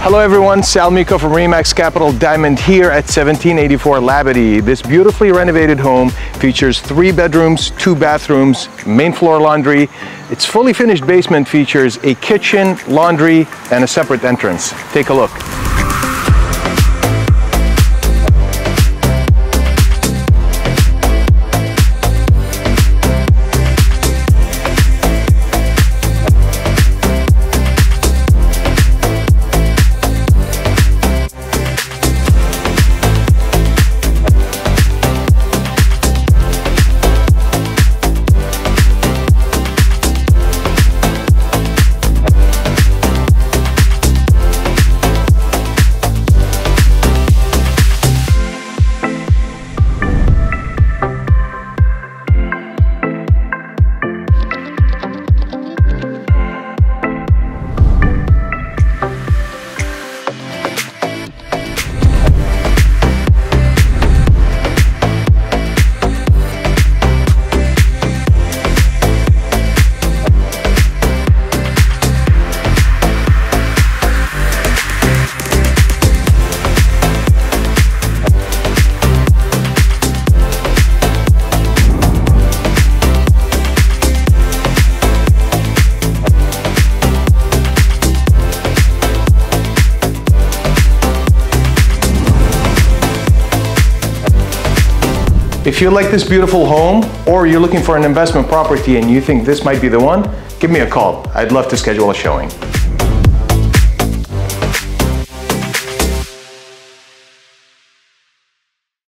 Hello everyone, Sal Mico from Remax Capital Diamond here at 1784 Labadie. This beautifully renovated home features 3 bedrooms, 2 bathrooms, main floor laundry. Its fully finished basement features a kitchen, laundry, and a separate entrance. Take a look. If you like this beautiful home, or you're looking for an investment property and you think this might be the one, give me a call. I'd love to schedule a showing.